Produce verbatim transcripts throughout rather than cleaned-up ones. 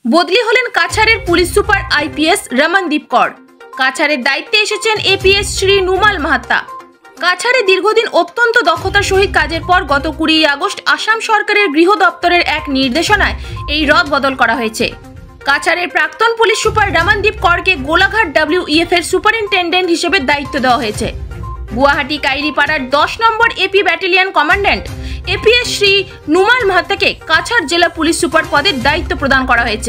বদলি হলেন কাছাড়ের পুলিশ সুপার আইপিএস রমনদীপ কর। কাছাড়ের দায়িত্বে এসেছেন এপিএস শ্রী নুমাল মাহাত্তা। কাছাড়ে দীর্ঘদিন অত্যন্ত দক্ষতার সহিত কাজের পর গত কুড়ি আগস্ট আসাম সরকারের গৃহ দপ্তরের এক নির্দেশনায় এই রদ বদল করা হয়েছে। কাছাড়ের প্রাক্তন পুলিশ সুপার রমনদীপ করকে গোলাঘাট ডাব্লিউইএফ এর সুপারিনটেন্ডেন্ট হিসেবে দায়িত্ব দেওয়া হয়েছে। গুয়াহাটি কাইরিপাড়ার দশ নম্বর AP battalion commandant APS Shri Numal মাহাত্তাকে কাছাড় জেলা পুলিশ সুপার পদের দায়িত্ব প্রদান করা হয়েছে।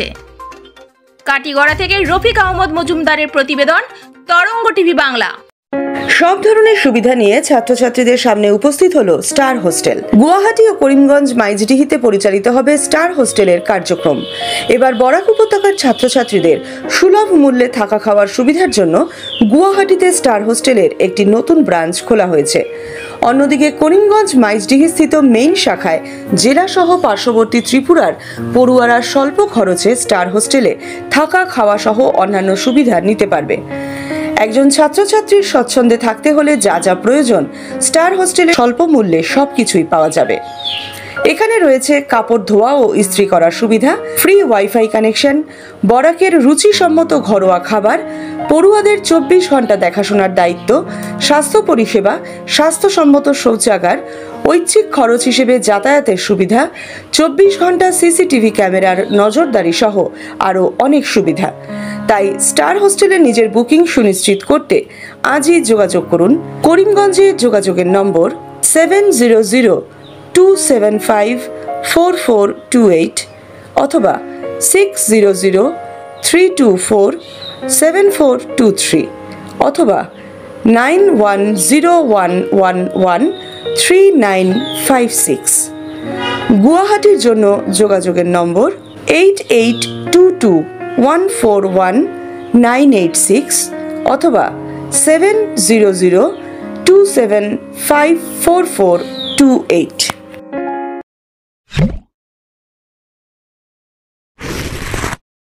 কাটিগড়া থেকে রফিক আহমদ মজুমদারের প্রতিবেদন, তরঙ্গ টিভি বাংলা। সব ধরনের সুবিধা নিয়ে ছাত্রছাত্রীদের সামনে উপস্থিত হলো স্টার হোস্টেল। গুয়াহাটি ও করিমগঞ্জ মাইজডিহিতে পরিচালিত হবে স্টার হোস্টেলের কার্যক্রম। এবার বরাক উপত্যকার ছাত্রছাত্রীদের সুলভ মূল্যে থাকা খাওয়ার সুবিধার জন্য গুয়াহাটিতে স্টার হোস্টেলের একটি নতুন ব্রাঞ্চ খোলা হয়েছে। অন্যদিকে করিমগঞ্জ মাইজডিহি স্থিত মেইন শাখায় জেলা সহ পার্শ্ববর্তী ত্রিপুরার পড়ুয়ারা স্বল্প খরচে স্টার হোস্টেলে থাকা খাওয়া সহ অন্যান্য সুবিধা নিতে পারবে। একজন ছাত্রছাত্রীর স্বচ্ছন্দে থাকতে হলে যা যা প্রয়োজন স্টার হোস্টেলে স্বল্প মূল্যে সবকিছুই পাওয়া যাবে। এখানে রয়েছে কাপড় ধোয়া ও ইস্ত্রি করার সুবিধা, ফ্রি ওয়াইফাই কানেকশন, বরাকের রুচিসম্মত ঘরোয়া খাবার, পড়ুয়াদের চব্বিশ ঘন্টা দেখাশোনার দায়িত্ব, স্বাস্থ্য পরিষেবা, স্বাস্থ্যসম্মত শৌচাগার, ঐচ্ছিক খরচ হিসেবে যাতায়াতের সুবিধা, চব্বিশ ঘন্টা সিসিটিভি ক্যামেরার নজরদারি সহ আরও অনেক সুবিধা। তাই স্টার হোস্টেলে নিজের বুকিং সুনিশ্চিত করতে আজই যোগাযোগ করুন। করিমগঞ্জে যোগাযোগের নম্বর seven zero zero two seven five four four two eight অথবা six zero zero three two four seven four two three অথবা nine one zero one one one three nine five six. গুয়াহাটির জন্য যোগাযোগের নম্বর eight eight two two one four one nine eight six অথবা seven zero zero two seven five four four two eight.